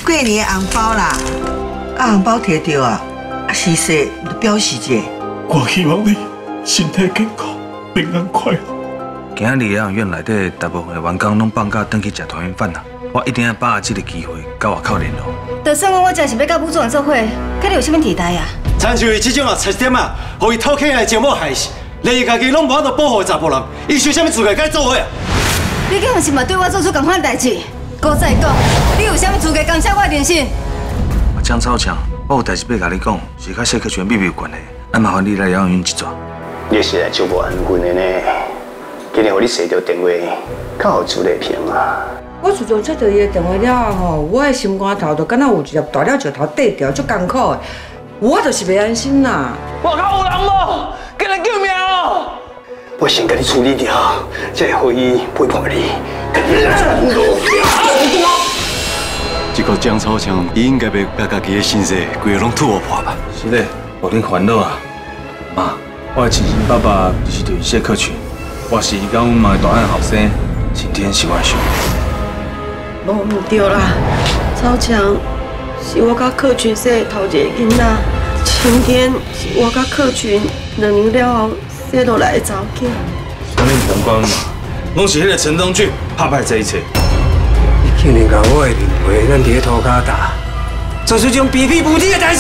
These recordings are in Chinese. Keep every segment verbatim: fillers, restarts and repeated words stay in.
过年的红包啦，啊红包摕到啊，啊是说表示者。 我希望你身体健康、平安快乐。 今日养院内底大部分的员工拢放假回去食团圆饭啦，我一定要把握这个机会，跟外口联络。 就算讲我真是要甲武主任做伙，肯定有啥物期待啊？ 参像伊这种啊缺点啊，互伊偷客来招某害死，连伊家己拢无法度保护查甫人，伊有啥物资格甲伊做伙啊？ 你敢是嘛对我做出同款代志？搁再讲，你有啥物资格干涉我的人生？ 江超强，我有代志要甲你讲，是甲谢克全秘密有关系，那麻烦你来养院一撮。 你是来招无安分的呢？今日互你接到电话，较好处理平啊。 我自从接到伊的电话了后，我的心肝头就敢若有一粒大了石头缀着，足艰苦的，我就是袂安心啦。 我靠，有人无？给人救命哦！ 我先甲你处理掉，才会互伊陪伴你。这个江超强，伊应该要把家己的身世规个拢吐我破吧？ 是嘞，无恁烦恼啊，妈，我的亲生爸爸就是对谢克群，我是伊甲阮妈的大汉后生，今天是我兄弟。 无唔对啦，超强是我甲克群生头一个囡仔，晴天是我甲克群两年了后生落来的查某囝。 啥物唔通管嘛？拢是迄个陈东俊拍败这一切。 你竟然甲我的面皮咱伫咧涂骹打，做出这种卑鄙无耻的代志！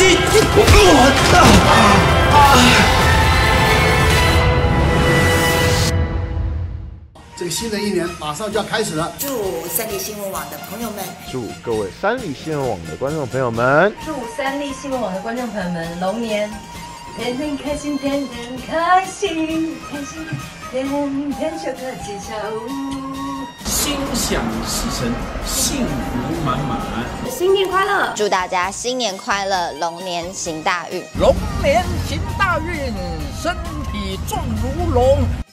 这个新的一年马上就要开始了， 祝三立新闻网的朋友们， 祝各位三立新闻网的观众朋友们， 祝三立新闻网的观众朋友们龙年天天开心，天天开心，开心天天就可吉祥， 心想事成，幸福满满， 新年快乐！ 祝大家新年快乐，龙年行大运， 龙年行大运，身体壮如龙。